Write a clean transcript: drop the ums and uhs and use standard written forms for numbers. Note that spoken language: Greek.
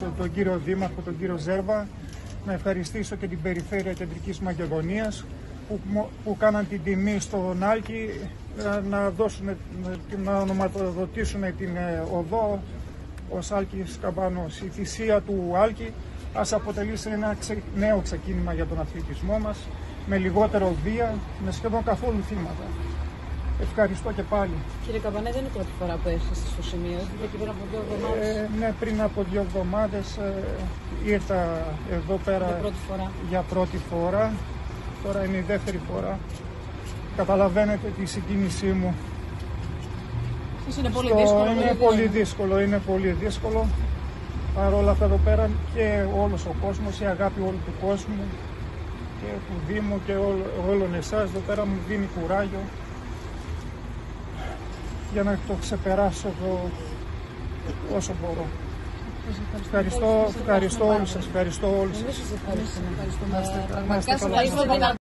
τον κύριο Δήμαρχο, τον κύριο Ζέρβα, να ευχαριστήσω και την Περιφέρεια Κεντρικής Μακεδονίας που κάναν την τιμή στον Άλκη να ονοματοδοτήσουν την οδό ως Άλκης Καμπάνος. Η θυσία του Άλκη ας αποτελήσει ένα νέο ξεκίνημα για τον αθλητισμό μας, με λιγότερο βία, με σχεδόν καθόλου θύματα. Ευχαριστώ και πάλι. Κύριε Καμπανέ, δεν είναι η πρώτη φορά που έρχεστε στο σημείο, και πριν από 2 εβδομάδες. Ναι, πριν από 2 εβδομάδες ήρθα εδώ πέρα για πρώτη φορά. Τώρα είναι η δεύτερη φορά. Καταλαβαίνετε τη συγκίνησή μου. Είναι πολύ δύσκολο. Είναι πολύ δύσκολο. Παρ' όλα αυτά εδώ πέρα και όλος ο κόσμος, η αγάπη όλου του κόσμου και του Δήμου και όλων εσάς εδώ πέρα μου δίνει κουράγιο για να το ξεπεράσω εδώ όσο μπορώ. Ευχαριστώ όλους σας. Εμείς σας ευχαριστούμε.